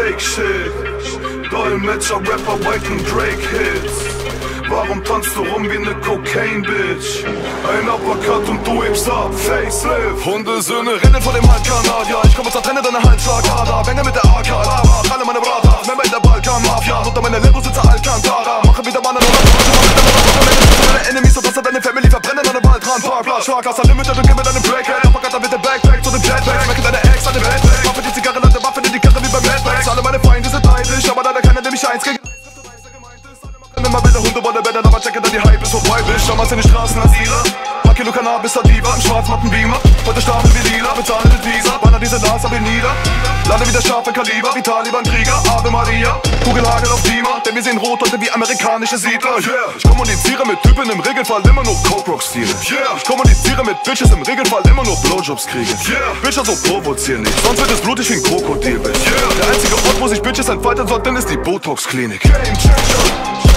Fake Shit. Dolmetscher, Rapper, White und Drake Hits. Warum tanzt du rum wie ne Cocaine-Bitch? Ein Uppercut und du hebst ab, Facelift. Hundesöhne rennen vor dem Halbkanadier. Ich komm und zertrenne deine Halsschlagader. Bänge mit der AK, alle meine Brata. Member in der Balkan-Mafia. Unter meine Limbo sitze Alcantara. Mache wieder Mannen und deine Enemies und das hat deine Family. Verbrenne deine Waldrand-Parkplatz. Schlaglasser Limited und gib mir deinen Breakhead. Uppercutter mit dem Backpack zu dem Jetpack. Schmecke deine Ex an dem Headpack. Waffe die Zigarre, lade Waffe in die Karre wie beim Mad Max. Alle meine Feinde sind neidisch, aber leider keiner, der mich eins gegen immer wilde Hundewolle, Bäder, aber checke, da die Hype ist vorbei, Bisch. Damals in den Straßen als Dealer. Paar Kilo Cannabis, Sativa, ein schwarzmatten Beamer. Heute Stapel wie Lila, bezahle den Teaser. Banner diese Nas, hab ihn nieder. Lade wieder scharfe Kaliber, wie Taliban Krieger. Ave Maria, Kugelhagel auf Klima. Denn wir sehen rot heute wie amerikanische Siedler. Yeah. Ich kommuniziere mit Typen, im Regelfall immer nur Coke-Rock-Stile. Yeah. Ich kommuniziere mit Bitches, im Regelfall immer nur Blowjobs kriege. Yeah. Bitcher, so provozier nicht, sonst wird es blutig wie ein Krokodil, Bitch. Yeah. Der einzige Ort, wo sich Bitches entfalten sollten, ist die Botox-Klinik. Game Changer.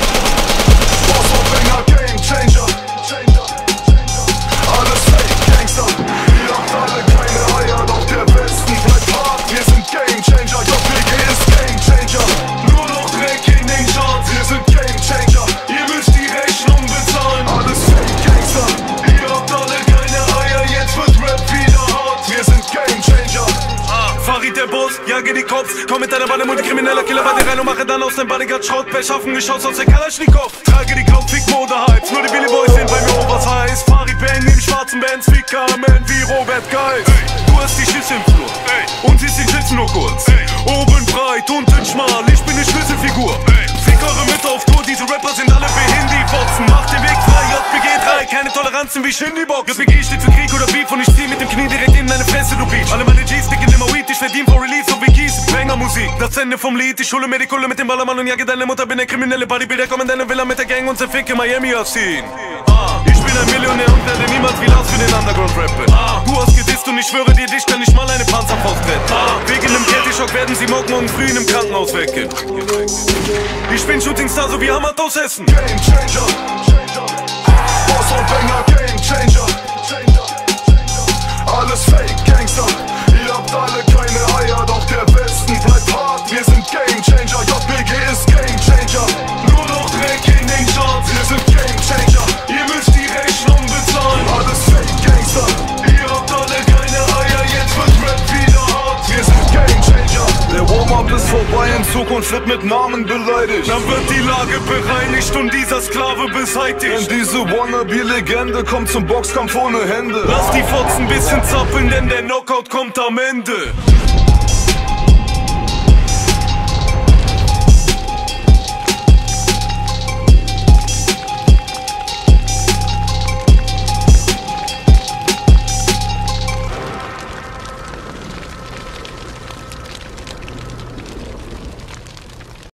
Game Changer. Alles Fake Gangster. Ihr habt alle keine Eier, doch der Westen bleibt hart. Wir sind Game Changer, JPG ist Game Changer. Nur noch Dreck in den Charts, wir sind Game Changer. Ihr müsst die Rechnung bezahlen. Alles Fake Gangster. Ihr habt alle keine Eier, jetzt wird Rap wieder hart. Wir sind Game Changer. Farid der Boss, jage die Cops. Komm mit deiner Bande, multikrimineller Killer bei dir rein und mache dann aus dem Bodyguard Schrott. Beschaffen Geschoss aus der Kalaschnikow. Trage die Cloud, fick Mode-Hypes. Nur die Billy Boys sind bei mir oversize. Farid Bang im schwarzen Bands, Ficker, Man wie Robert Geis. Du hast die Schüsse im Flur und siehst die Schützen nur kurz. Oben breit, unten schmal, ich bin eine Schlüsselfigur. Fick eure Mütter auf Tour, diese Rapper sind alle Behindi-Boxen. Macht den Weg frei, JPG 3, keine Toleranzen wie Shindy-Box. JPG steht für Krieg oder Beef und ich zieh mit dem Knie direkt in deine Fresse, du Beach. Alle meine G's dicken immer Weed, ich verdien vor Release, so wie Kies. Banger-Musik, das Ende vom Lied, ich schule mir die Kulle mit dem Ballermann und jage deine Mutter, bin der kriminelle Bodybuilder, komm in deine Villa mit der Gang und zerficke Miami aufziehen. Ich bin ein Millionär und werde niemals wie Lars für den Underground rappen. Du hast gedisst und ich schwöre dir, dich kann ich mal eine Panzerfaust retten. Wegen dem Kälte-Schock werden sie morgen früh in einem Krankenhaus wecken. Ich bin Shootingstar, so wie Hamatos essen. Game Changer. Boss und Banger, Game Changer. Alles Fake Gangster. Ihr habt alle keine Eier, doch der Westen bleibt hart. Wir sind Game Changer, JPG ist Game Changer. Nur noch Dreck in den Charts, wir sind Game Changer. Ihr müsst die Rechnung bezahlen. Alles Fake Gangster. Ihr habt alle keine Eier, jetzt wird Rap wieder hart. Wir sind Game Changer. Der Warm-Up ist vorbei, in Zukunft wird mit Namen beleidigt. Dann wird die Lage bereinigt und dieser Sklave beseitigt. Denn diese Wannabe-Legende kommt zum Boxkampf ohne Hände. Lass die Fotzen bisschen zappeln, denn der Knockout kommt am Ende.